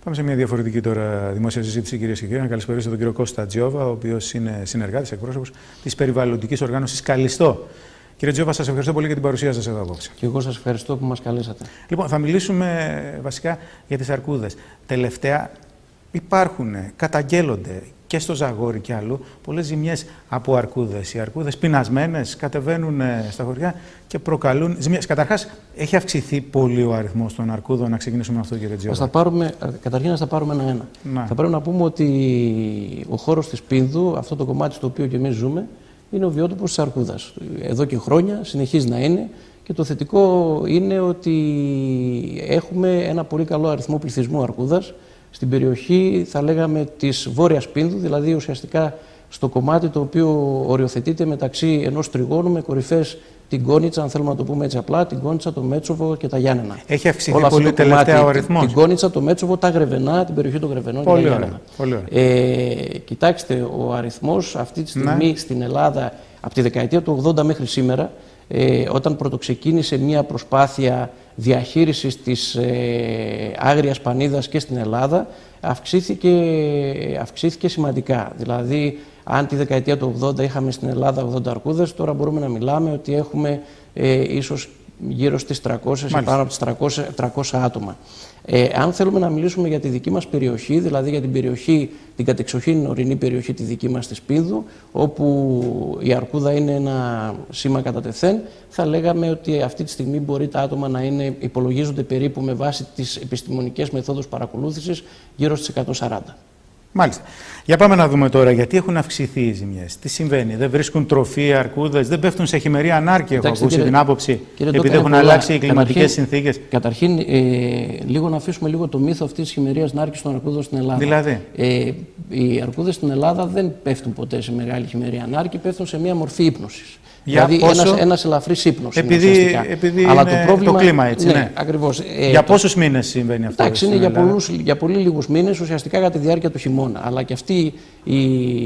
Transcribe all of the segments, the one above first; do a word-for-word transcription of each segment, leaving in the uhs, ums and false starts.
Πάμε σε μια διαφορετική τώρα δημόσια συζήτηση, κυρίες και κύριοι. Να καλησπερίσω τον κύριο Κώστα Τζιόβα, ο οποίος είναι συνεργάτης, εκπρόσωπος της περιβαλλοντικής οργάνωσης Καλιστό. Κύριε Τζιόβα, σας ευχαριστώ πολύ για την παρουσία σας εδώ απόψε. Και εγώ σας ευχαριστώ που μας καλέσατε. Λοιπόν, θα μιλήσουμε βασικά για τις αρκούδες. Τελευταία υπάρχουν, καταγγέλλονται και στο Ζαγόρι και αλλού πολλές ζημιές από αρκούδες. Οι αρκούδες πεινασμένες κατεβαίνουν στα χωριά και προκαλούν ζημιές. Καταρχάς, έχει αυξηθεί πολύ ο αριθμός των αρκούδων. Να ξεκινήσουμε με αυτό, κύριε Τζιόβα. Θα πάρουμε, καταρχήν, να τα πάρουμε ένα-ένα. Να. Θα πρέπει να πούμε ότι ο χώρος της Πίνδου, αυτό το κομμάτι στο οποίο και εμείς ζούμε, είναι ο βιότοπος της αρκούδας. Εδώ και χρόνια συνεχίζει να είναι. Και το θετικό είναι ότι έχουμε ένα πολύ καλό αριθμό πληθυσμού αρκούδας στην περιοχή, θα λέγαμε, της Βόρειας Πίνδου, δηλαδή ουσιαστικά στο κομμάτι το οποίο οριοθετείται μεταξύ ενός τριγώνου με κορυφές την Κόνιτσα, αν θέλουμε να το πούμε έτσι απλά, την Κόνιτσα, το Μέτσοβο και τα Γιάννενα. Έχει αυξηθεί όλα πολύ τελευταία ο αριθμός. Την Κόνιτσα, το Μέτσοβο, τα Γρεβενά, την περιοχή των Γρεβενών πολύ και τα Γιάννενα. Πολύ ε, κοιτάξτε, ο αριθμός αυτή τη στιγμή ναι. στην Ελλάδα, από τη δεκαετία του ογδόντα μέχρι σήμερα, ε, όταν πρωτοξεκίνησε μια προσπάθεια διαχείρισης της ε, άγριας πανίδας και στην Ελλάδα, αυξήθηκε, αυξήθηκε σημαντικά. Δηλαδή, αν τη δεκαετία του ογδόντα είχαμε στην Ελλάδα ογδόντα αρκούδες, τώρα μπορούμε να μιλάμε ότι έχουμε ε, ίσως γύρω στις τριακόσιες ή πάνω από τις τριακόσια, τριακόσια άτομα. Ε, αν θέλουμε να μιλήσουμε για τη δική μας περιοχή, δηλαδή για την περιοχή, την κατεξοχήν ορεινή περιοχή τη δική μας της Πίνδου, όπου η αρκούδα είναι ένα σήμα κατά τεθέν, θα λέγαμε ότι αυτή τη στιγμή μπορεί τα άτομα να είναι, υπολογίζονται περίπου με βάση τις επιστημονικές μεθόδους παρακολούθησης γύρω στις εκατόν σαράντα. Μάλιστα. Για πάμε να δούμε τώρα γιατί έχουν αυξηθεί οι ζημιές. Τι συμβαίνει, δεν βρίσκουν τροφή οι αρκούδες, δεν πέφτουν σε χειμερή ανάρκεια. Έχω ακούσει κύριε, την άποψη, επειδή Ντόκα, έχουν αλλάξει οι κλιματικές συνθήκες. Καταρχήν, ε, λίγο να αφήσουμε λίγο το μύθο αυτής της χειμερίας ανάρκειας των αρκούδων στην Ελλάδα. Δηλαδή. Ε, οι αρκούδες στην Ελλάδα δεν πέφτουν ποτέ σε μεγάλη χειμερή ανάρκεια, πέφτουν σε μια μορφή ύπνωσης. Για δηλαδή πόσο... ένας, ένας ελαφρύς ύπνος. Επειδή, επειδή αλλά είναι το, πρόβλημα... το κλίμα έτσι, ναι. ναι. Ακριβώς. Για ε, πόσους μήνες συμβαίνει αυτό? Εντάξει, είναι για, πολλούς, για πολύ λίγους μήνες, ουσιαστικά κατά τη διάρκεια του χειμώνα. Αλλά και αυτή η,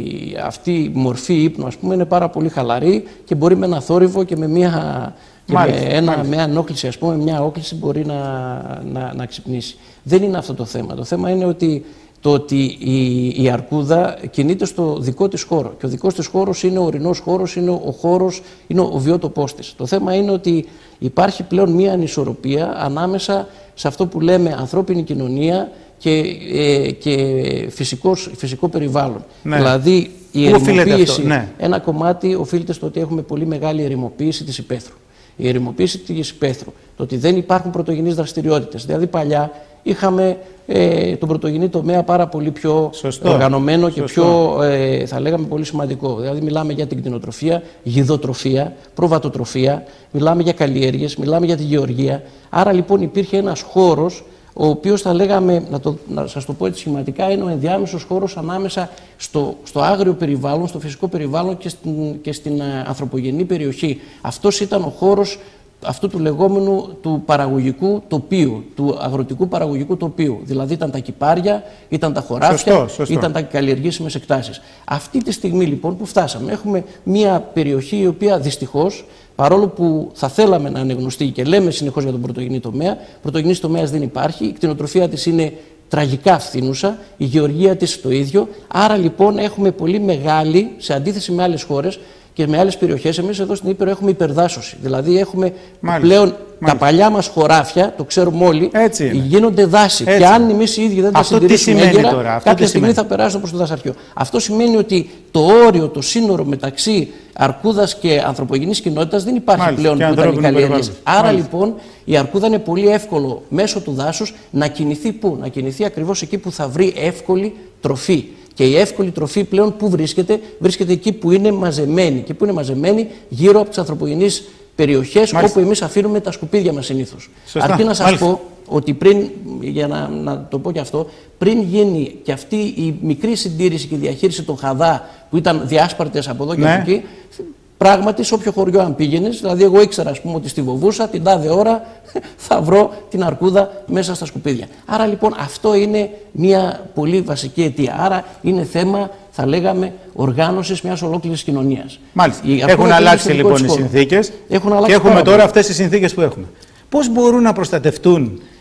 αυτή η μορφή ύπνου, ας πούμε, είναι πάρα πολύ χαλαρή και μπορεί με ένα θόρυβο και με μια, και μάλιστα, με ένα, μια ανόκληση, ας πούμε, μια όκληση μπορεί να, να, να ξυπνήσει. Δεν είναι αυτό το θέμα. Το θέμα είναι ότι το ότι η, η αρκούδα κινείται στο δικό της χώρο. Και ο δικός της χώρος είναι ο ορεινός χώρος, είναι ο χώρος, είναι ο βιότοπός της. Το θέμα είναι ότι υπάρχει πλέον μία ανισορροπία ανάμεσα σε αυτό που λέμε ανθρώπινη κοινωνία και, ε, και φυσικός, φυσικό περιβάλλον. Ναι. Δηλαδή η ερημοποίηση, ναι. ένα κομμάτι οφείλεται στο ότι έχουμε πολύ μεγάλη ερημοποίηση της υπαίθρου. Η ερημοποίηση της υπαίθρου, το ότι δεν υπάρχουν πρωτογενείς δραστηριότητες. Δηλαδή παλιά είχαμε ε, τον πρωτογενή τομέα πάρα πολύ πιο Σωστό. οργανωμένο και Σωστό. πιο, ε, θα λέγαμε, πολύ σημαντικό. Δηλαδή μιλάμε για την κτηνοτροφία, γιδοτροφία, προβατοτροφία, μιλάμε για καλλιέργειες, μιλάμε για τη γεωργία. Άρα λοιπόν υπήρχε ένας χώρος, ο οποίος, θα λέγαμε, να, το, να σας το πω έτσι σχηματικά, είναι ο ενδιάμεσος χώρος ανάμεσα στο, στο άγριο περιβάλλον, στο φυσικό περιβάλλον και στην, και στην ανθρωπογενή περιοχή. Αυτός ήταν ο χώρος αυτού του λεγόμενου του παραγωγικού τοπίου, του αγροτικού παραγωγικού τοπίου. Δηλαδή ήταν τα κυπάρια, ήταν τα χωράφια, σωστό, σωστό. ήταν τα καλλιεργήσιμες εκτάσεις. Αυτή τη στιγμή λοιπόν που φτάσαμε, έχουμε μια περιοχή η οποία δυστυχώς, παρόλο που θα θέλαμε να είναι γνωστή και λέμε συνεχώς για τον πρωτογενή τομέα, πρωτογενής τομέας δεν υπάρχει, η κτηνοτροφία της είναι τραγικά φθήνουσα, η γεωργία της το ίδιο. Άρα λοιπόν έχουμε πολύ μεγάλη, σε αντίθεση με άλλες χώρες και με άλλες περιοχές, εμείς εδώ στην Ήπειρο έχουμε υπερδάσωση. Δηλαδή έχουμε μάλιστα, πλέον μάλιστα. τα παλιά μας χωράφια, το ξέρουμε όλοι, γίνονται δάση. Έτσι. Και αν εμείς οι ίδιοι δεν τα συντηρήσουμε έγκαιρα, τώρα, κάποια στιγμή σημαίνει. θα περάσουν προς το δασαριό. Αυτό σημαίνει ότι το όριο, το σύνορο μεταξύ αρκούδας και ανθρωπογενής κοινότητας δεν υπάρχει μάλιστα, πλέον που ήταν οι καλλιέργειες. Άρα μάλιστα. λοιπόν η αρκούδα είναι πολύ εύκολο μέσω του δάσους να κινηθεί πού? Να κινηθεί ακριβώς εκεί που θα βρει εύκολη τροφή. Και η εύκολη τροφή πλέον που βρίσκεται, βρίσκεται εκεί που είναι μαζεμένη. Και που είναι μαζεμένη γύρω από τις ανθρωπογενείς περιοχές, μάλιστα. όπου εμείς αφήνουμε τα σκουπίδια μας συνήθως. Σωστά. Αρκεί να σας μάλιστα. πω ότι πριν, για να, να το πω και αυτό, πριν γίνει και αυτή η μικρή συντήρηση και διαχείριση των χαδά που ήταν διάσπαρτες από εδώ και ναι. από εκεί, πράγματι, σε όποιο χωριό αν πήγαινες, δηλαδή, εγώ ήξερα, ας πούμε, ότι στη Βοβούσα την τάδε ώρα θα βρω την αρκούδα μέσα στα σκουπίδια. Άρα λοιπόν αυτό είναι μια πολύ βασική αιτία. Άρα είναι θέμα, θα λέγαμε, οργάνωσης μιας ολόκληρης κοινωνίας. Μάλιστα. Έχουν αλλάξει λοιπόν οι συνθήκες και έχουμε τώρα αυτές τις συνθήκες που έχουμε. Πώς μπορούν να προστατευτούν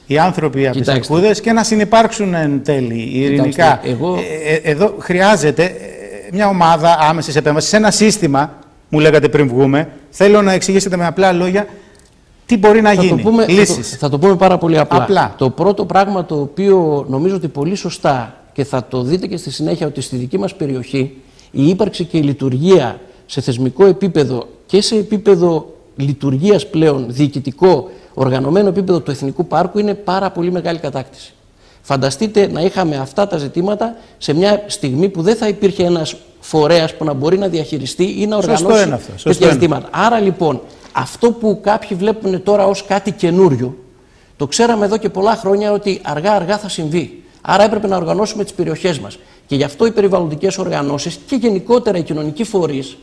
οι άνθρωποι από τις Αρκούδες και να συνυπάρξουν εν τέλει ειρηνικά. Εγώ... Ε, ε, εδώ χρειάζεται μια ομάδα άμεσης επέμβασης, ένα σύστημα, μου λέγατε πριν βγούμε. Θέλω να εξηγήσετε με απλά λόγια τι μπορεί να θα γίνει, το πούμε, λύσεις. Θα το, θα το πούμε πάρα πολύ απλά. απλά. Το πρώτο πράγμα το οποίο νομίζω ότι πολύ σωστά και θα το δείτε και στη συνέχεια ότι στη δική μας περιοχή η ύπαρξη και η λειτουργία σε θεσμικό επίπεδο και σε επίπεδο λειτουργίας πλέον διοικητικό, οργανωμένο επίπεδο του Εθνικού Πάρκου είναι πάρα πολύ μεγάλη κατάκτηση. Φανταστείτε να είχαμε αυτά τα ζητήματα σε μια στιγμή που δεν θα υπήρχε ένας φορέας που να μπορεί να διαχειριστεί ή να οργανώσει τέτοια ζητήματα. Άρα λοιπόν, αυτό που κάποιοι βλέπουν τώρα ως κάτι καινούριο, το ξέραμε εδώ και πολλά χρόνια ότι αργά-αργά θα συμβεί. Άρα έπρεπε να οργανώσουμε τις περιοχές μας. Και γι' αυτό οι περιβαλλοντικές οργανώσεις και γενικότερα οι κοινωνικοί φορείς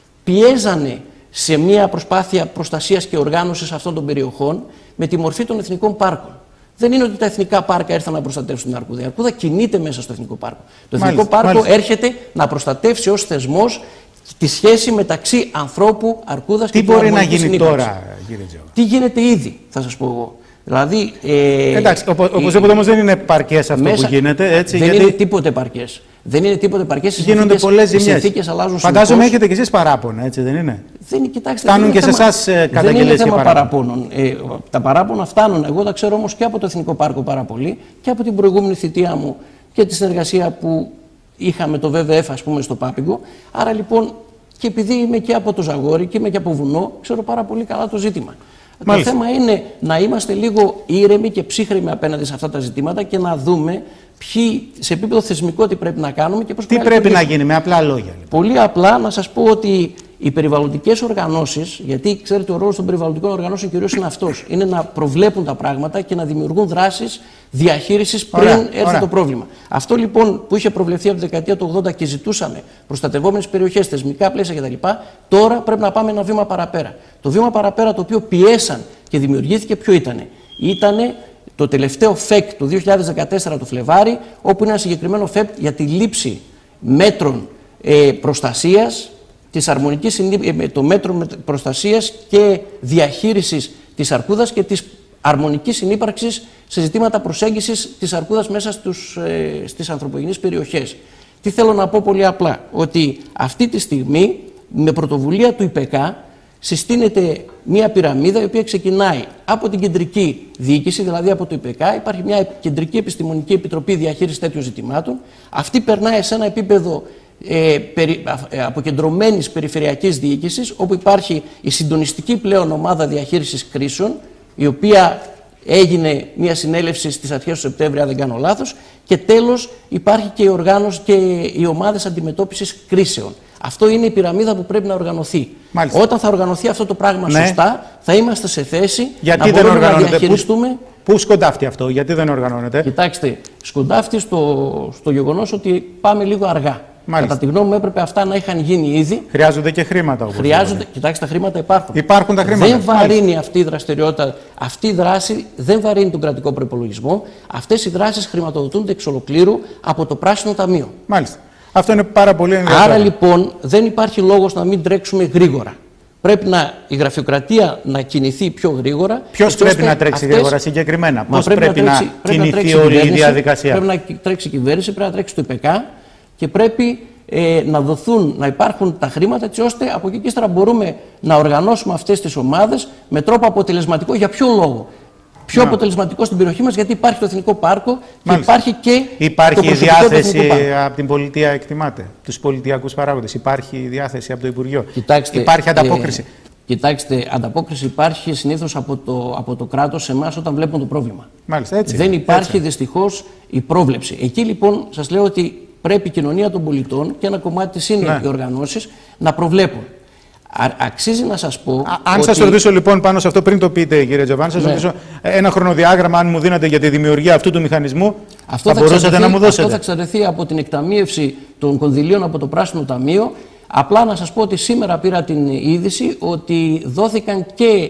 πιέζανε σε μια προσπάθεια προστασίας και οργάνωσης αυτών των περιοχών με τη μορφή των εθνικών πάρκων. Δεν είναι ότι τα εθνικά πάρκα ήρθαν να προστατεύσουν την Αρκούδα. Η Αρκούδα κινείται μέσα στο εθνικό πάρκο. Το εθνικό μάλιστα, πάρκο μάλιστα. έρχεται να προστατεύσει ως θεσμός τη σχέση μεταξύ ανθρώπου, Αρκούδας και του αρμονικής συνύπαρξης. Τι μπορεί να γίνει τώρα, κύριε Τζεώ? Τι γίνεται ήδη, θα σας πω εγώ. Δηλαδή, ε, εντάξει, οπο, οπωσδήποτε όμως δεν είναι παρκές αυτό μέσα, που γίνεται. Έτσι, δεν γιατί... είναι τίποτε παρκές. Δεν είναι τίποτε παρκές. Γίνονται πολλές ζημιές. Οι συνθήκες αλλάζουν. Φαντάζομαι έχετε κι εσείς παράπονα, έτσι δεν είναι? Δεν, κοιτάξτε, φτάνουν δεν και θέμα, σε εσάς καταγγελίες? Δεν είναι θέμα παραπώνων. Ε, τα παράπονα φτάνουν. Εγώ τα ξέρω όμως και από το Εθνικό Πάρκο πάρα πολύ και από την προηγούμενη θητεία μου και τη συνεργασία που είχαμε το βε βε εφ, ας πούμε, στο Πάπικο. Άρα λοιπόν, και επειδή είμαι και από το Ζαγόρι και είμαι και από βουνό, ξέρω πάρα πολύ καλά το ζήτημα. Μάλιστα. Το θέμα είναι να είμαστε λίγο ήρεμοι και ψύχρεμοι απέναντι σε αυτά τα ζητήματα και να δούμε ποιοι, σε επίπεδο θεσμικό τι πρέπει να κάνουμε και πώς τι πρέπει να γίνει, με απλά λόγια. Λοιπόν. Πολύ απλά να σας πω ότι οι περιβαλλοντικές οργανώσεις, γιατί ξέρετε ο ρόλος των περιβαλλοντικών οργανώσεων κυρίως είναι αυτός, είναι να προβλέπουν τα πράγματα και να δημιουργούν δράσεις διαχείρισης πριν ωραία, έρθει ωραία. το πρόβλημα. Αυτό λοιπόν που είχε προβλεφθεί από τη δεκαετία του ογδόντα και ζητούσαμε προστατευόμενες περιοχές, θεσμικά πλαίσια κτλ., τώρα πρέπει να πάμε ένα βήμα παραπέρα. Το βήμα παραπέρα το οποίο πιέσαν και δημιουργήθηκε ποιο ήτανε? Ήτανε το τελευταίο ΦΕΚ του δύο χιλιάδες δεκατέσσερα το Φλεβάρι, όπου είναι ένα συγκεκριμένο ΦΕΚ για τη λήψη μέτρων ε, προστασίας, της αρμονικής, ε, το μέτρο προστασίας και διαχείρισης της Αρκούδας και της αρμονικής συνύπαρξης σε ζητήματα προσέγγισης της Αρκούδας μέσα στους, ε, στις ανθρωπογενείς περιοχές. Τι θέλω να πω πολύ απλά, ότι αυτή τη στιγμή με πρωτοβουλία του ΙΠΕΚΑ συστήνεται μια πυραμίδα η οποία ξεκινάει από την κεντρική διοίκηση, δηλαδή από το ΙΠΕΚΑ. Υπάρχει μια κεντρική επιστημονική επιτροπή διαχείρισης τέτοιων ζητημάτων. Αυτή περνάει σε ένα επίπεδο ε, περι, ε, αποκεντρωμένης περιφερειακής διοίκησης, όπου υπάρχει η συντονιστική πλέον ομάδα διαχείρισης κρίσεων, η οποία έγινε μια συνέλευση στις αρχές του Σεπτέμβρη, αν δεν κάνω λάθος, και τέλος υπάρχει και η οργάνωση και οι ομάδες αντιμετώπισης κρίσεων. Αυτό είναι η πυραμίδα που πρέπει να οργανωθεί. Μάλιστα. Όταν θα οργανωθεί αυτό το πράγμα ναι. σωστά, θα είμαστε σε θέση γιατί να μπορούμε να διαχειριστούμε. Πού, πού σκοντάφτει αυτό, γιατί δεν οργανώνεται? Κοιτάξτε, σκοντάφτει στο, στο γεγονός ότι πάμε λίγο αργά. Μάλιστα. Κατά τη γνώμη μου έπρεπε αυτά να είχαν γίνει ήδη. Χρειάζονται και χρήματα. Όπως Χρειάζονται, κοιτάξτε, τα χρήματα υπάρχουν. Υπάρχουν τα χρήματα. Δεν βαρύνει Μάλιστα. αυτή η δραστηριότητα, αυτή η δράση δεν βαρύνει τον κρατικό προϋπολογισμό. Αυτές οι δράσεις χρηματοδοτούνται εξ ολοκλήρου από το Πράσινο Ταμείο. Μάλιστα. Αυτό είναι πάρα πολύ ενδιαφέρον. Άρα λοιπόν δεν υπάρχει λόγος να μην τρέξουμε γρήγορα. Πρέπει να, η γραφειοκρατία να κινηθεί πιο γρήγορα. Ποιος πρέπει να τρέξει αυτές... γρήγορα συγκεκριμένα? Πώς πρέπει, πρέπει να, τρέξει, να πρέπει κινηθεί όλη η διαδικασία? Πρέπει να τρέξει η κυβέρνηση, πρέπει να τρέξει το ΙΠΕΚΑ και πρέπει ε, να δοθούν, να υπάρχουν τα χρήματα, έτσι ώστε από εκεί και ύστερα μπορούμε να οργανώσουμε αυτές τις ομάδες με τρόπο αποτελεσματικό. Για ποιο λόγο? Πιο να. αποτελεσματικό στην περιοχή μας, γιατί υπάρχει το Εθνικό Πάρκο και Μάλιστα. υπάρχει και υπάρχει το η διάθεση από την πολιτεία, εκτιμάται, τους πολιτιακούς παράγοντες. Υπάρχει η διάθεση από το Υπουργείο. Κοιτάξτε, υπάρχει ανταπόκριση. Ε, κοιτάξτε, ανταπόκριση υπάρχει συνήθως από το, από το κράτος σε εμάς όταν βλέπουν το πρόβλημα. Μάλιστα, έτσι, Δεν υπάρχει έτσι. δυστυχώς η πρόβλεψη. Εκεί λοιπόν σας λέω ότι πρέπει η κοινωνία των πολιτών και ένα κομμάτι της είναι ναι. οι οργανώσεις να προβλέπουν. Α, αξίζει να σας πω. Α, αν ότι... σας ρωτήσω λοιπόν πάνω σε αυτό, πριν το πείτε, κύριε Τζοβάνη, σας ναι. ρωτήσω ένα χρονοδιάγραμμα, αν μου δίνετε για τη δημιουργία αυτού του μηχανισμού, αυτό θα, θα μπορούσατε να μου δώσετε? Αυτό θα εξαρτηθεί από την εκταμείευση των κονδυλίων από το Πράσινο Ταμείο. Απλά να σας πω ότι σήμερα πήρα την είδηση ότι δόθηκαν και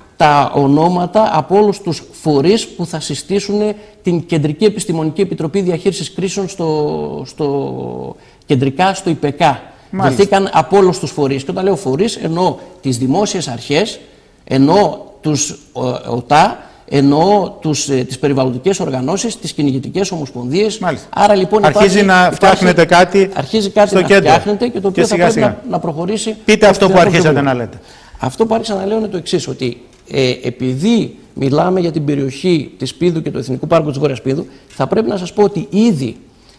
τα ονόματα από όλους τους φορείς που θα συστήσουν την Κεντρική Επιστημονική Επιτροπή Διαχείρισης Κρίσεων στο, στο, κεντρικά στο ΙΠΕΚΑ. Δοθήκαν από όλους τους φορείς. Και όταν λέω φορείς, εννοώ τις δημόσιες αρχές, εννοώ τους ΟΤΑ, εννοώ τους, ε, τις περιβαλλοντικές οργανώσεις, τις κυνηγητικές ομοσπονδίες. Μάλιστα. Άρα λοιπόν αρχίζει υπάρχει, να φτιάχνετε κάτι, αρχίζει κάτι στο να κέντρο. φτιάχνετε και το οποίο και θα σιγά, πρέπει σιγά. να, να προχωρήσει. Πείτε αυτό που αρχίσατε να λέτε. Αυτό που άρχισα να λέω είναι το εξής, ότι ε, επειδή μιλάμε για την περιοχή της Πίδου και του Εθνικού Πάρκου της Βόρειας Πίδου, θα πρέπει να σας πω ότι ήδη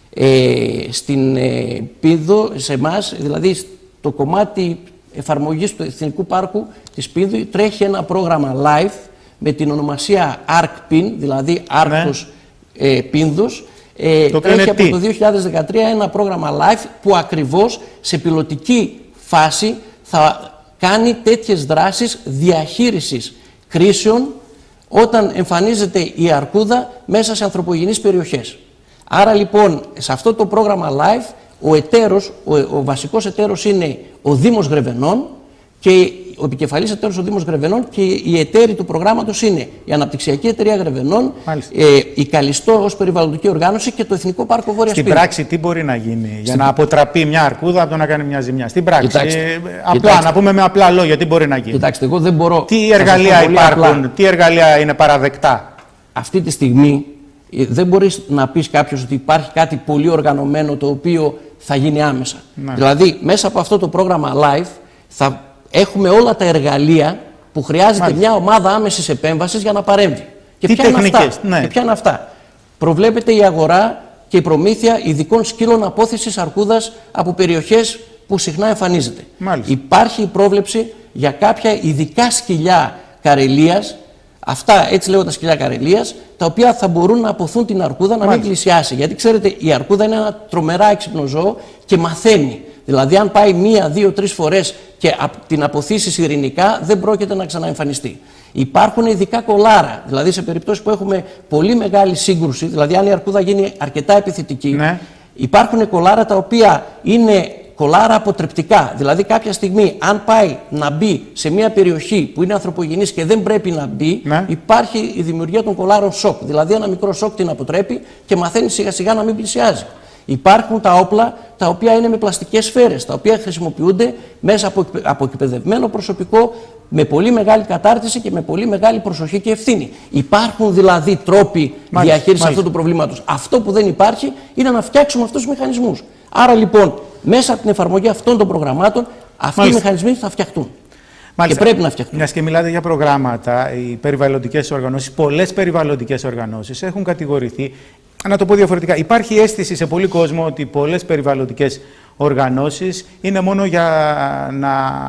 ε, στην ε, Πίδο, σε εμάς, δηλαδή στο κομμάτι εφαρμογής του Εθνικού Πάρκου της Πίδου, τρέχει ένα πρόγραμμα live με την ονομασία ARC-PIN, δηλαδή Άρκτος ναι. ε, Πίνδος. Ε, το τρέχει από τι? το δύο χιλιάδες δεκατρία ένα πρόγραμμα live που ακριβώς σε πιλωτική φάση θα κάνει τέτοιες δράσεις διαχείρισης κρίσεων όταν εμφανίζεται η αρκούδα μέσα σε ανθρωπογενείς περιοχές. Άρα λοιπόν σε αυτό το πρόγραμμα live ο, εταίρος, ο, ο βασικός εταίρος είναι ο Δήμος Γρεβενών και ο επικεφαλής εταίρος ο Δήμος Γρεβενών και οι εταίροι του προγράμματος είναι η Αναπτυξιακή Εταιρεία Γρεβενών, ε, η Καλιστό ως περιβαλλοντική οργάνωση και το Εθνικό Πάρκο Βόρειας Πίνας. Στην πράξη τι μπορεί να γίνει για Στην... να αποτραπεί μια αρκούδα από το να κάνει μια ζημιά? Στην πράξη, Κοιτάξτε, ε, απλά κοιτάξτε. να πούμε με απλά λόγια τι μπορεί να γίνει. Κοιτάξτε, εγώ δεν μπορώ... Τι εργαλεία υπάρχουν, απλά. τι εργαλεία είναι παραδεκτά? Αυτή τη στιγμή δεν μπορείς να πεις κάποιος ότι υπάρχει κάτι πολύ οργανωμένο το οποίο θα γίνει άμεσα. Ναι. Δηλαδή, μέσα από αυτό το πρόγραμμα live θα έχουμε όλα τα εργαλεία που χρειάζεται Μάλιστα. μια ομάδα άμεσης επέμβασης για να παρέμβει. Και Τι ποια, είναι αυτά? Ναι. και ποια είναι αυτά? Προβλέπεται η αγορά και η προμήθεια ειδικών σκύλων απόθεσης αρκούδας από περιοχές που συχνά εμφανίζεται. Μάλιστα. Υπάρχει η πρόβλεψη για κάποια ειδικά σκυλιά καρελίας, αυτά έτσι λέγονται τα σκυλιά καρελίας, τα οποία θα μπορούν να αποθούν την αρκούδα να Μάλιστα. μην πλησιάσει. Γιατί ξέρετε, η αρκούδα είναι ένα τρομερά έξυπνο ζώο και μαθαίνει. Δηλαδή, αν πάει μία, δύο, τρεις φορές και την αποθήσεις ειρηνικά, δεν πρόκειται να ξαναεμφανιστεί. Υπάρχουν ειδικά κολάρα, δηλαδή σε περιπτώσεις που έχουμε πολύ μεγάλη σύγκρουση, δηλαδή αν η αρκούδα γίνει αρκετά επιθετική, ναι. υπάρχουν κολάρα τα οποία είναι κολάρα αποτρεπτικά. Δηλαδή, κάποια στιγμή, αν πάει να μπει σε μια περιοχή που είναι ανθρωπογενής και δεν πρέπει να μπει, ναι. υπάρχει η δημιουργία των κολάρων σοκ. Δηλαδή, ένα μικρό σοκ την αποτρέπει και μαθαίνει σιγά σιγά να μην πλησιάζει. Υπάρχουν τα όπλα τα οποία είναι με πλαστικές σφαίρες, τα οποία χρησιμοποιούνται μέσα από, από εκπαιδευμένο προσωπικό με πολύ μεγάλη κατάρτιση και με πολύ μεγάλη προσοχή και ευθύνη. Υπάρχουν δηλαδή τρόποι διαχείρισης αυτού του προβλήματος. Αυτό που δεν υπάρχει είναι να φτιάξουμε αυτούς τους μηχανισμούς. Άρα λοιπόν, μέσα από την εφαρμογή αυτών των προγραμμάτων, αυτοί Μάλιστα. οι μηχανισμοί θα φτιαχτούν. Μάλιστα. Και πρέπει να φτιαχτούν. Μιας και μιλάτε για προγράμματα, οι περιβαλλοντικές οργανώσεις, πολλές περιβαλλοντικές οργανώσεις έχουν κατηγορηθεί. Να το πω διαφορετικά. Υπάρχει αίσθηση σε πολλοί κόσμο ότι πολλές περιβαλλοντικές οργανώσεις είναι μόνο για να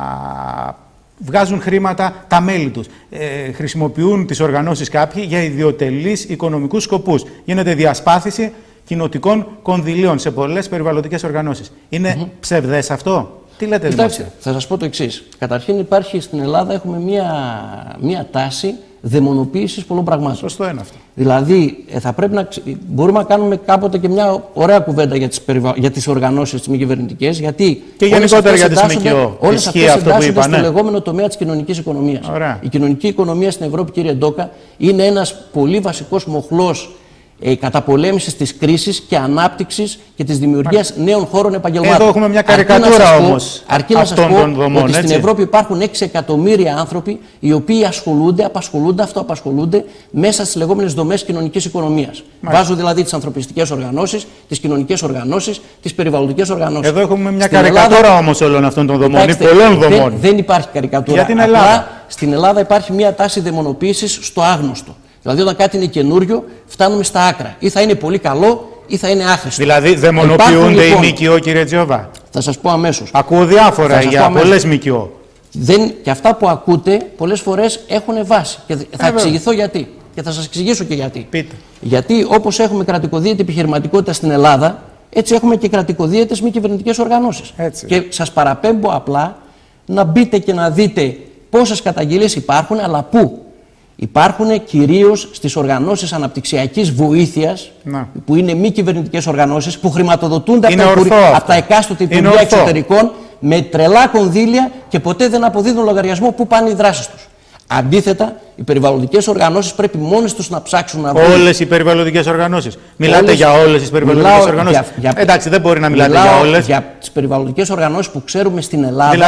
βγάζουν χρήματα τα μέλη τους. Ε, χρησιμοποιούν τις οργανώσεις κάποιοι για ιδιωτελείς οικονομικούς σκοπούς. Γίνεται διασπάθηση κοινοτικών κονδυλίων σε πολλές περιβαλλοντικές οργανώσεις. Είναι mm-hmm. ψευδές αυτό? Τι λέτε? Κοιτάξτε, θα σας πω το εξής. Καταρχήν υπάρχει στην Ελλάδα, έχουμε μία, μία τάση δαιμονοποίησης πολλών πραγμάτων. Σωστό είναι αυτό. Δηλαδή, θα πρέπει να, μπορούμε να κάνουμε κάποτε και μια ωραία κουβέντα για τις, περιβα... για τις οργανώσεις τις μη κυβερνητικές, γιατί και γενικότερα για τις ΜΚΟ. Όλες αυτές εντάσσονται στο λεγόμενο τομέα της κοινωνικής οικονομίας. Ωραία. Η κοινωνική οικονομία στην Ευρώπη, κύριε Ντόκα, είναι ένας πολύ βασικός μοχλός ε, καταπολέμησης της κρίσης και ανάπτυξης και της δημιουργίας Μάλιστα. νέων χώρων επαγγελμάτων. Εδώ έχουμε μια καρικατούρα όμως αρκεί να σας πω δομών, ότι έτσι. Στην Ευρώπη υπάρχουν έξι εκατομμύρια άνθρωποι οι οποίοι ασχολούνται, απασχολούνται, αυτοαπασχολούνται μέσα στις λεγόμενες δομές κοινωνικής οικονομίας. Μάλιστα. Βάζω δηλαδή τις ανθρωπιστικές οργανώσεις, τις κοινωνικές οργανώσεις, τις περιβαλλοντικές οργανώσεις. Εδώ έχουμε μια στην καρικατούρα Ελλάδα, όμως όλων αυτών των δομών, κοιτάξτε, πολλών δομών. Δεν, δεν υπάρχει καρικατούρα. Για την Ελλάδα. Απλά στην Ελλάδα υπάρχει μια τάση δαιμονοποίησης στο άγνωστο. Δηλαδή, όταν κάτι είναι καινούριο, φτάνουμε στα άκρα. Ή θα είναι πολύ καλό, ή θα είναι άχρηστο. Δηλαδή, δαιμονοποιούνται λοιπόν, οι ΜΚΟ, κύριε Τζιόβα? Θα σας πω αμέσως. Ακούω διάφορα για πολλές ΜΚΟ. Δεν, και αυτά που ακούτε πολλές φορές έχουν βάση. Και θα ε, εξηγηθώ γιατί. Και θα σας εξηγήσω και γιατί. Πείτε. Γιατί όπως έχουμε κρατικοδίαιτη επιχειρηματικότητα στην Ελλάδα, έτσι έχουμε και κρατικοδίαιτες μη κυβερνητικές οργανώσεις. Έτσι. Και σας παραπέμπω απλά να μπείτε και να δείτε πόσες καταγγελίες υπάρχουν, αλλά πού. Υπάρχουν κυρίως στις οργανώσεις αναπτυξιακής βοήθειας, να. που είναι μη κυβερνητικές οργανώσεις, που χρηματοδοτούνται από τα, από τα εκάστοτε Υπουργεία Εξωτερικών με τρελά κονδύλια και ποτέ δεν αποδίδουν λογαριασμό πού πάνε οι δράσεις τους. Αντίθετα, οι περιβαλλοντικές οργανώσεις πρέπει μόνες τους να ψάξουν να βρουν. Όλες οι περιβαλλοντικές οργανώσεις. Μιλάτε όλες... για όλες τις περιβαλλοντικές οργανώσεις. Για, για... Εντάξει, δεν μπορεί να μιλάτε Μιλάω για όλες. Για τις περιβαλλοντικές οργανώσεις που ξέρουμε στην Ελλάδα. Δηλαδή,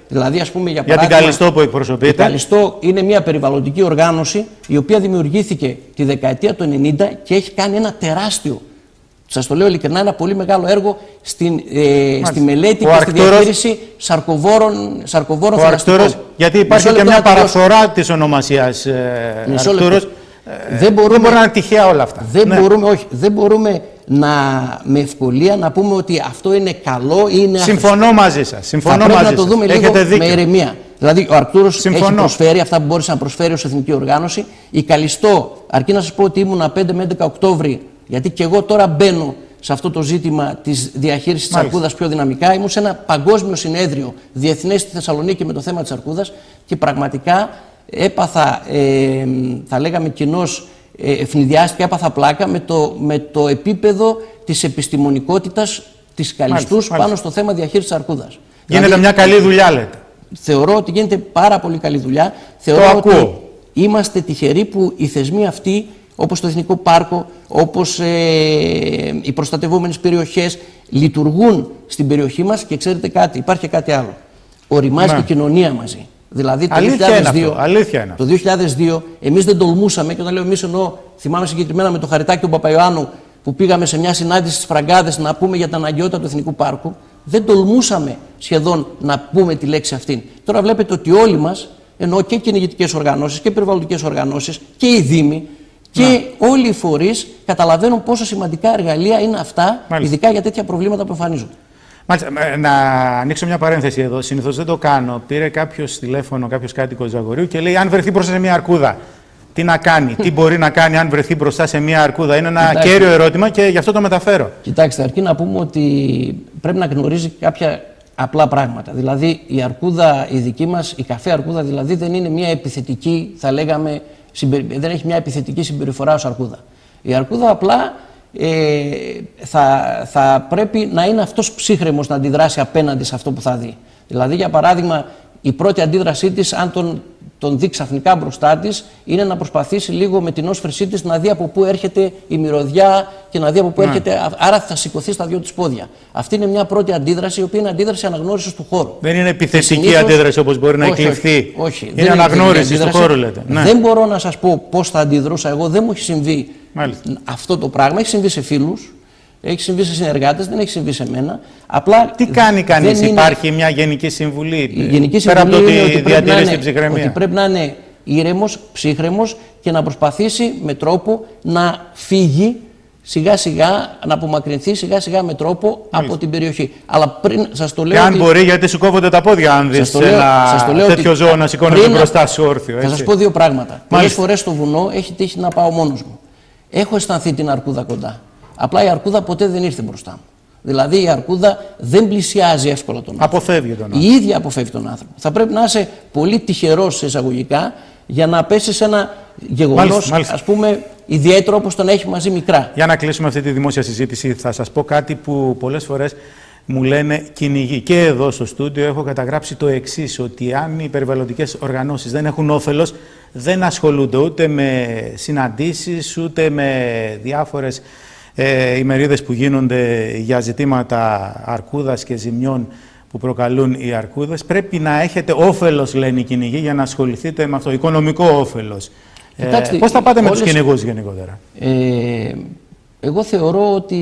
Δηλαδή, ας πούμε, για παράδειγμα, για την Καλιστό που εκπροσωπείτε. Η Καλιστό είναι μια περιβαλλοντική οργάνωση η οποία δημιουργήθηκε τη δεκαετία του ενενήντα και έχει κάνει ένα τεράστιο, σας το λέω ειλικρινά, ένα πολύ μεγάλο έργο στην, ε, στη μελέτη ο και Αρκτούρος, στη διαχείριση σαρκοβόρων, σαρκοβόρων θηλαστικών. Γιατί υπάρχει και μια παραφορά της ονομασίας ε, Αρκτούρος. Ε, δεν, μπορούμε, δεν μπορεί να είναι τυχαία όλα αυτά. Δεν, ναι. μπορούμε, όχι, δεν μπορούμε να, με ευκολία να πούμε ότι αυτό είναι καλό ή είναι συμφωνώ μαζί σας. Συμφωνώ θα πρέπει μαζί να το δούμε σας. λίγο Έχετε με ηρεμία. Δηλαδή, ο Αρκτούρος συμφωνώ. έχει προσφέρει αυτά που μπόρεσε να προσφέρει ως εθνική οργάνωση. Η Καλιστό, αρκεί να σας πω ότι ήμουνα πέντε με έντεκα Οκτώβρη, γιατί και εγώ τώρα μπαίνω σε αυτό το ζήτημα της διαχείρισης της αρκούδας πιο δυναμικά. Ήμουν σε ένα παγκόσμιο συνέδριο διεθνές στη Θεσσαλονίκη με το θέμα της αρκούδας και πραγματικά έπαθα, ε, θα λέγαμε κοινώς, ε, ευνηδιάστηκα, έπαθα πλάκα με το, με το επίπεδο της επιστημονικότητας της Καλιστούς πάνω μάλιστα. στο θέμα διαχείρισης της αρκούδας. Γίνεται δηλαδή, μια καλή δουλειά, λέτε. Θεωρώ ότι γίνεται πάρα πολύ καλή δουλειά. Θεωρώ το ότι ακούω. Είμαστε τυχεροί που οι θεσμοί αυτοί, όπως το Εθνικό Πάρκο, όπως ε, οι προστατευόμενες περιοχές, λειτουργούν στην περιοχή μας και ξέρετε κάτι, υπάρχει και κάτι άλλο. Οριμάζει ναι. και η κοινωνία μαζί. Δηλαδή το αλήθεια δύο χιλιάδες δύο, είναι αυτό, αλήθεια είναι. το δύο χιλιάδες δύο εμείς δεν τολμούσαμε, και όταν λέω εμείς εννοώ, θυμάμαι συγκεκριμένα με το Χαριτάκι του Παπαϊωάννου που πήγαμε σε μια συνάντηση στις Φραγκάδες να πούμε για την αναγκαιότητα του Εθνικού Πάρκου, δεν τολμούσαμε σχεδόν να πούμε τη λέξη αυτή. Τώρα βλέπετε ότι όλοι μας, εννοώ και κυνηγητικές οργανώσεις και περιβαλλοντικές οργανώσεις και οι δήμοι και να. όλοι οι φορείς καταλαβαίνουν πόσο σημαντικά εργαλεία είναι αυτά, μάλιστα. ειδικά για τέτοια προβλήματα που εμφανίζονται. Μάλιστα, να ανοίξω μια παρένθεση εδώ. Συνήθως δεν το κάνω. Πήρε κάποιος τηλέφωνο, κάποιος κάτοικος Ζαγορείου και λέει: αν βρεθεί μπροστά σε μια αρκούδα, τι να κάνει, τι μπορεί να κάνει αν βρεθεί μπροστά σε μια αρκούδα. Είναι ένα Κοιτάξτε. κέριο ερώτημα και γι' αυτό το μεταφέρω. Κοιτάξτε, αρκεί να πούμε ότι πρέπει να γνωρίζει κάποια απλά πράγματα. Δηλαδή, η αρκούδα, η δική μας, η καφέ αρκούδα, δηλαδή δεν είναι μια επιθετική, θα λέγαμε, συμπερι... δεν έχει μια επιθετική συμπεριφορά ως αρκούδα. Η αρκούδα απλά. Ε, θα, θα πρέπει να είναι αυτός ψύχρεμος να αντιδράσει απέναντι σε αυτό που θα δει. Δηλαδή, για παράδειγμα, η πρώτη αντίδρασή της, αν τον, τον δει ξαφνικά μπροστά της, είναι να προσπαθήσει λίγο με την όσφρησή της να δει από πού έρχεται η μυρωδιά και να δει από πού ναι. έρχεται. Άρα θα σηκωθεί στα δυο της πόδια. Αυτή είναι μια πρώτη αντίδραση, η οποία είναι αντίδραση αναγνώρισης του χώρου. Δεν είναι επιθετική συνήθως, αντίδραση όπως μπορεί να εκλειφθεί. Όχι, όχι, είναι αναγνώριση του χώρου, λέτε. Ναι. Δεν μπορώ να σας πω πώς θα αντιδρούσα εγώ, δεν μου έχει συμβεί. Μάλιστα. Αυτό το πράγμα έχει συμβεί σε φίλους, έχει συμβεί σε συνεργάτες, δεν έχει συμβεί σε μένα. Απλά τι κάνει κανείς, υπάρχει είναι... μια γενική συμβουλή, η γενική πέρα συμβουλή από το ότι ότι διατηρήσει την ψυχραιμία. Ότι πρέπει να είναι ήρεμος, ψύχρεμος και να προσπαθήσει με τρόπο να φύγει σιγά σιγά, να απομακρυνθεί σιγά σιγά με τρόπο Μάλιστα. από την περιοχή. Αλλά πριν σας το λέω. Και αν ότι... μπορεί, γιατί σου κόβονται τα πόδια, αν δεις ένα τέτοιο ζώο ότι... να σηκώνεται μπροστά σου όρθιο. Θα σας πω δύο πράγματα. Πολλές φορές στο βουνό έχει τύχει να πάω μόνος μου. Έχω αισθανθεί την αρκούδα κοντά. Απλά η αρκούδα ποτέ δεν ήρθε μπροστά μου. Δηλαδή η αρκούδα δεν πλησιάζει εύκολα τον άνθρωπο. Αποφεύγει τον άνθρωπο. Η ίδια αποφεύγει τον άνθρωπο. Θα πρέπει να είσαι πολύ τυχερός σε εισαγωγικά για να πέσει σε ένα γεγονός, ας πούμε, ιδιαίτερο όπως τον έχει μαζί μικρά. Για να κλείσουμε αυτή τη δημόσια συζήτηση, θα σας πω κάτι που πολλές φορές μου λένε κυνηγοί. Και εδώ στο στούντιο έχω καταγράψει το εξής, ότι αν οι περιβαλλοντικές οργανώσεις δεν έχουν όφελος, δεν ασχολούνται ούτε με συναντήσεις, ούτε με διάφορες ε, ημερίδες που γίνονται για ζητήματα αρκούδας και ζημιών που προκαλούν οι αρκούδες. Πρέπει να έχετε όφελος, λένε οι κυνηγοί, για να ασχοληθείτε με αυτό, οικονομικό όφελος. Κοιτάξτε, ε, πώς θα πάτε όλες... με τους κυνηγούς γενικότερα? Ε, εγώ θεωρώ ότι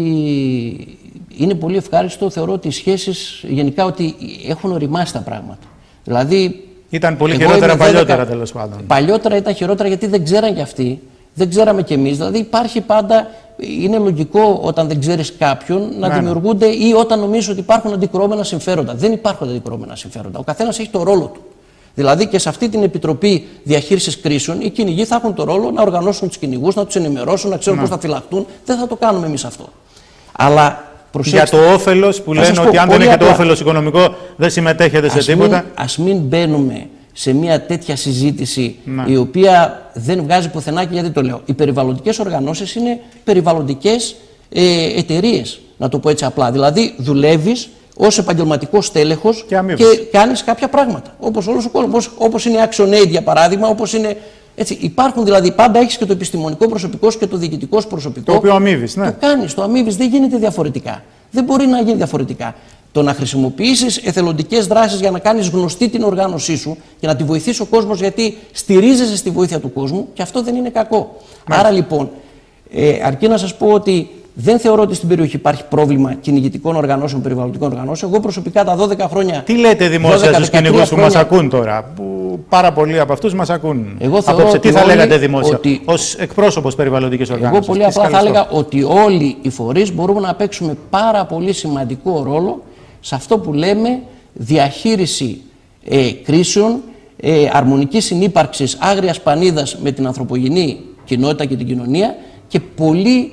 είναι πολύ ευχάριστο, θεωρώ ότι οι σχέσεις γενικά ότι έχουν οριμάσει τα πράγματα. Δηλαδή, ήταν πολύ χειρότερα παλιότερα, τέλος πάντων. Παλιότερα ήταν χειρότερα γιατί δεν ξέραν κι αυτοί, δεν ξέραμε κι εμείς. Δηλαδή υπάρχει πάντα, είναι λογικό όταν δεν ξέρεις κάποιον να ναι, δημιουργούνται ναι. ή όταν νομίζεις ότι υπάρχουν αντικρουόμενα συμφέροντα. Δεν υπάρχουν αντικρουόμενα συμφέροντα. Ο καθένας έχει το ρόλο του. Δηλαδή και σε αυτή την Επιτροπή Διαχείρισης Κρίσεων οι κυνηγοί θα έχουν το ρόλο να οργανώσουν τους κυνηγούς, να τους ενημερώσουν, να ξέρουν ναι. πώς θα φυλαχτούν. Δεν θα το κάνουμε εμείς αυτό. Αλλά προσέξτε, για το όφελος που λένε ότι αν δεν έχετε όφελος οικονομικό δεν συμμετέχετε σε ας τίποτα. Μην, ας μην μπαίνουμε σε μια τέτοια συζήτηση να. η οποία δεν βγάζει πουθενά. Και γιατί το λέω. Οι περιβαλλοντικές οργανώσεις είναι περιβαλλοντικές ε, εταιρείες, να το πω έτσι απλά. Δηλαδή δουλεύεις ως επαγγελματικός τέλεχος και, και κάνεις κάποια πράγματα. Όπως όλος ο κόσμος, όπως είναι η ActionAid για παράδειγμα, όπως είναι. Έτσι, υπάρχουν δηλαδή, πάντα έχεις και το επιστημονικό προσωπικό και το διοικητικό προσωπικό. Το οποίο αμείβεις, ναι. Το κάνεις, το αμείβεις, δεν γίνεται διαφορετικά. Δεν μπορεί να γίνει διαφορετικά. Το να χρησιμοποιήσεις εθελοντικές δράσεις για να κάνεις γνωστή την οργάνωσή σου και να τη βοηθήσει ο κόσμος, γιατί στηρίζεσαι στη βοήθεια του κόσμου, και αυτό δεν είναι κακό. Ναι. Άρα λοιπόν, ε, αρκεί να σας πω ότι δεν θεωρώ ότι στην περιοχή υπάρχει πρόβλημα κυνηγητικών οργανώσεων, περιβαλλοντικών οργανώσεων. Εγώ προσωπικά τα δώδεκα χρόνια. Τι λέτε δημόσια στους κυνηγούς που μας ακούν τώρα, που πάρα πολλοί από αυτούς μας ακούν? Εγώ Απόψε, τι θα λέγατε δημόσια, ότι... ως εκπρόσωπος περιβαλλοντικής οργάνωσης? Εγώ πολύ απλά θα έλεγα ότι όλοι οι φορείς μπορούμε να παίξουμε πάρα πολύ σημαντικό ρόλο σε αυτό που λέμε διαχείριση ε, κρίσεων, ε, αρμονική συνύπαρξης άγριας πανίδας με την ανθρωπογενή κοινότητα και την κοινωνία, και πολύ.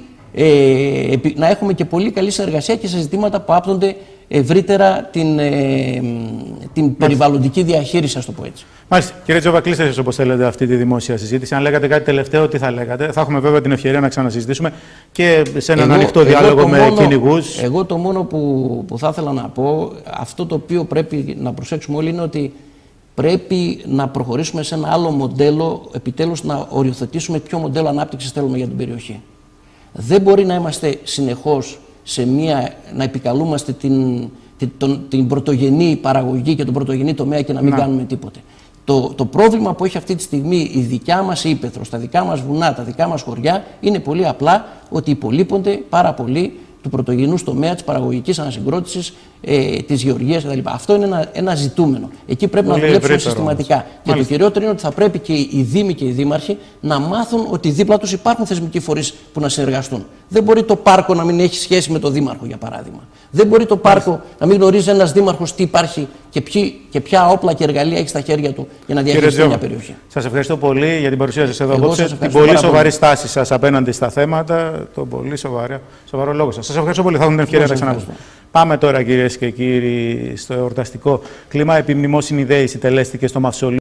Ε, να έχουμε και πολύ καλή συνεργασία και σε ζητήματα που άπτονται ευρύτερα την, ε, την περιβαλλοντική διαχείριση, ας το πω έτσι. Μάλιστα. Κύριε Τζόβα, κλείστε εσείς όπως θέλετε αυτή τη δημόσια συζήτηση. Αν λέγατε κάτι τελευταίο, τι θα λέγατε? Θα έχουμε βέβαια την ευκαιρία να ξανασυζητήσουμε και σε έναν εγώ, ανοιχτό διάλογο με κυνηγούς. Εγώ το μόνο που, που θα ήθελα να πω, αυτό το οποίο πρέπει να προσέξουμε όλοι, είναι ότι πρέπει να προχωρήσουμε σε ένα άλλο μοντέλο, επιτέλους να οριοθετήσουμε ποιο μοντέλο ανάπτυξης θέλουμε για την περιοχή. Δεν μπορεί να είμαστε συνεχώς σε μία, να επικαλούμαστε την, την, τον, την πρωτογενή παραγωγή και τον πρωτογενή τομέα και να μην να. κάνουμε τίποτε. Το, το πρόβλημα που έχει αυτή τη στιγμή η δικιά μας ύπαιθρος, τα δικά μας βουνά, τα δικά μας χωριά, είναι πολύ απλά ότι υπολείπονται πάρα πολύ του πρωτογενούς τομέα, της παραγωγικής ανασυγκρότησης, ε, της γεωργίας κτλ. Αυτό είναι ένα, ένα ζητούμενο. Εκεί πρέπει πολύ να δουλέψουμε συστηματικά. Όμως. Και Μάλιστα. το κυριότερο είναι ότι θα πρέπει και οι δήμοι και οι δήμαρχοι να μάθουν ότι δίπλα τους υπάρχουν θεσμικοί φορείς που να συνεργαστούν. Δεν μπορεί το πάρκο να μην έχει σχέση με το δήμαρχο, για παράδειγμα. Δεν μπορεί το πάρκο Μάλιστα. να μην γνωρίζει ένας δήμαρχος τι υπάρχει και, ποιοι, και ποια όπλα και εργαλεία έχει στα χέρια του για να διαχειριστεί μια περιοχή. Σας ευχαριστώ πολύ για την παρουσία σας εδώ απόψε, την πολύ σοβαρή στάση σας απέναντι στα θέματα, τον πολύ σοβαρό, σοβαρό λόγο σας. Σας ευχαριστώ πολύ. Θα έχουμε την ευκαιρία να ξαναπούμε. Πάμε τώρα, κυρίες και κύριοι, στο εορταστικό κλίμα. Επιμνημόσυνη δέηση τελέστηκε στο Μαυσολείο